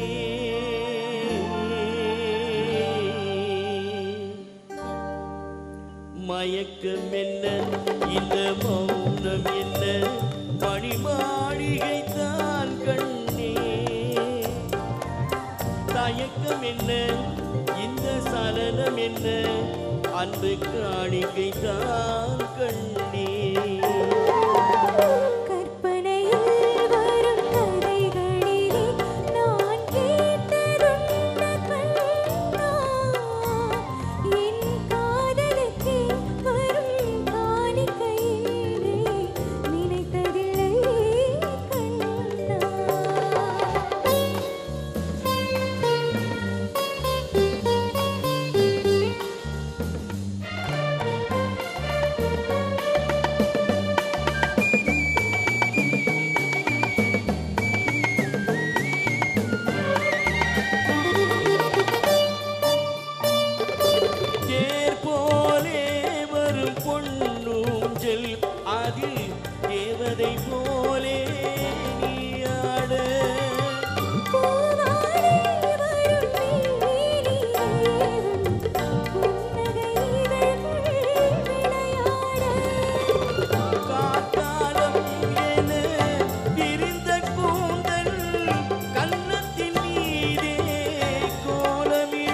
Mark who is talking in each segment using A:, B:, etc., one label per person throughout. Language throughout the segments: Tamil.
A: மயக்கம் என்ன இந்த மௌனம் என்ன மணி மாளிகை தான் கண்ணே தயக்கம் என்ன இந்த சலனம் என்ன அன்பு காணிக்கை தான் கண்ணே தேவதை போலே நீயாட காத்தாலம் என விரிந்த கூந்தல் கன்னத்தின் மீதே கோலமிட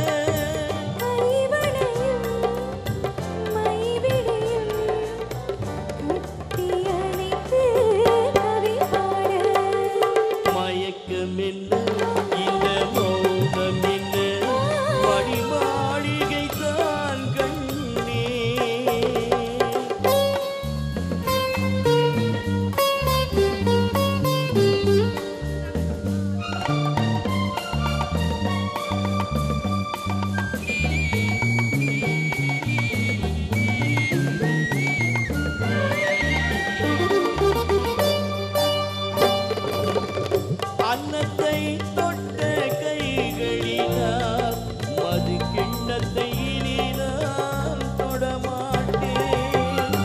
A: அன்னத்தை தொட்ட கைகளினால் மது கிண்ணத்தை இனி நான் தொடமாட்டேன்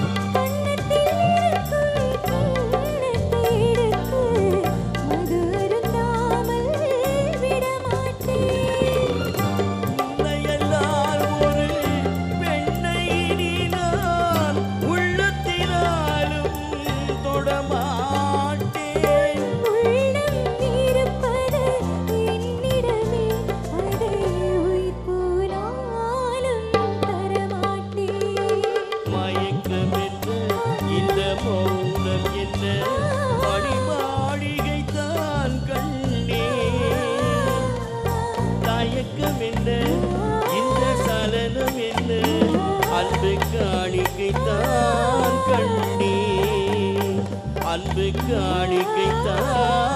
A: உன்னையெல்லாம் ஒரு பெண்ணை இனி நான் உள்ளத்தினாலும் தொடமாட்டேன் மௌனம் என்ன மணி மாளிகை தான் கண்ணே தயக்கம் என்ன இந்த சலனம் என்ன அன்பு காணிக்கை தான் கண்ணே அன்பு காணிக்கை தான்